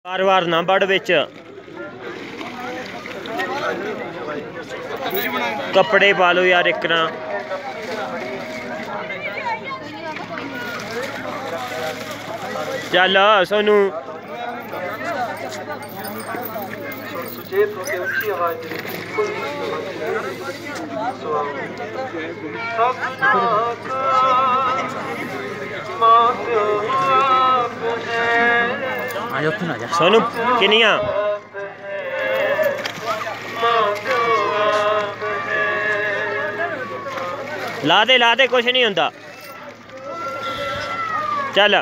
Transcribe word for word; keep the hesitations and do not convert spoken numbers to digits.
बार बार ना बढ़ बिच कपड़े पा लो यार एक ना। चल सोनू सोनू किनिया ला दे ला दे कुछ नहीं होंदा। चल